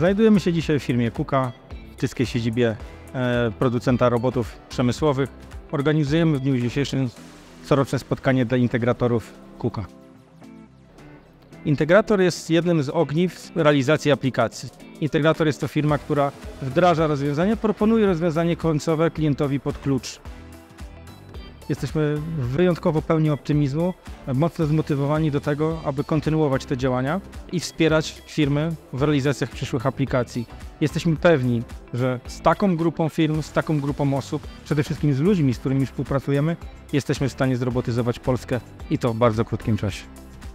Znajdujemy się dzisiaj w firmie KUKA, w tyskiej siedzibie producenta robotów przemysłowych. Organizujemy w dniu dzisiejszym coroczne spotkanie dla integratorów KUKA. Integrator jest jednym z ogniw realizacji aplikacji. Integrator jest to firma, która wdraża rozwiązania, proponuje rozwiązanie końcowe klientowi pod klucz. Jesteśmy wyjątkowo pełni optymizmu, mocno zmotywowani do tego, aby kontynuować te działania i wspierać firmy w realizacjach przyszłych aplikacji. Jesteśmy pewni, że z taką grupą firm, z taką grupą osób, przede wszystkim z ludźmi, z którymi współpracujemy, jesteśmy w stanie zrobotyzować Polskę i to w bardzo krótkim czasie.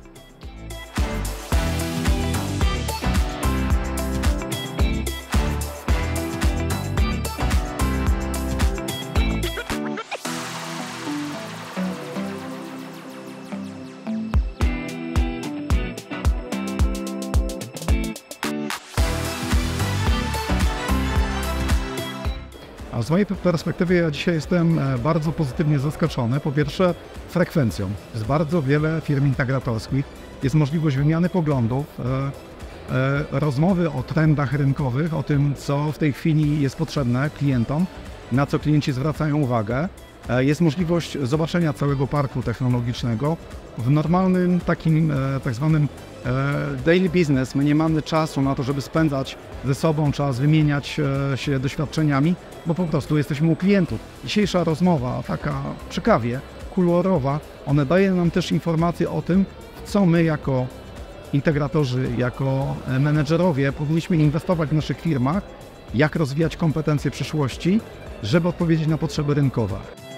A z mojej perspektywy ja dzisiaj jestem bardzo pozytywnie zaskoczony. Po pierwsze frekwencją. Jest bardzo wiele firm integratorskich, jest możliwość wymiany poglądów, rozmowy o trendach rynkowych, o tym, co w tej chwili jest potrzebne klientom, na co klienci zwracają uwagę. Jest możliwość zobaczenia całego parku technologicznego. W normalnym takim tak zwanym daily business my nie mamy czasu na to, żeby spędzać ze sobą czas, wymieniać się doświadczeniami, bo po prostu jesteśmy u klientów. Dzisiejsza rozmowa, taka przy kawie, kuluarowa, ona daje nam też informacje o tym, co my jako integratorzy, jako menedżerowie powinniśmy inwestować w naszych firmach, jak rozwijać kompetencje przyszłości, żeby odpowiedzieć na potrzeby rynkowe.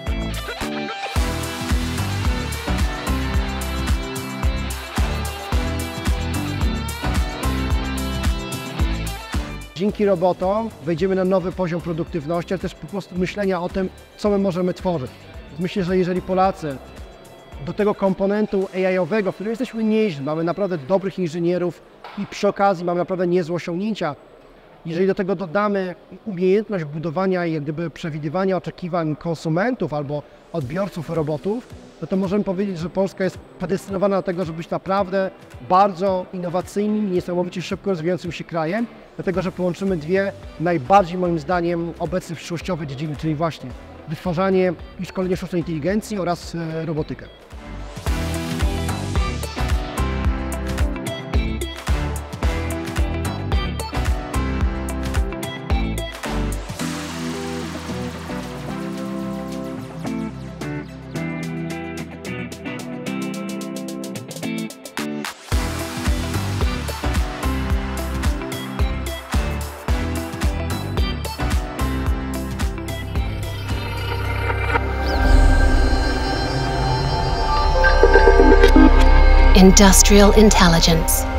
Dzięki robotom wejdziemy na nowy poziom produktywności, ale też po prostu myślenia o tym, co my możemy tworzyć. Myślę, że jeżeli Polacy do tego komponentu AI-owego, w którym jesteśmy nieźli, mamy naprawdę dobrych inżynierów i przy okazji mamy naprawdę niezłe osiągnięcia, jeżeli do tego dodamy umiejętność budowania i jak gdyby przewidywania oczekiwań konsumentów albo odbiorców robotów, no to możemy powiedzieć, że Polska jest predestynowana do tego, żeby być naprawdę bardzo innowacyjnym i niesamowicie szybko rozwijającym się krajem, dlatego że połączymy dwie najbardziej moim zdaniem obecnie przyszłościowe dziedziny, czyli właśnie wytwarzanie i szkolenie sztucznej inteligencji oraz robotykę. Industrial intelligence.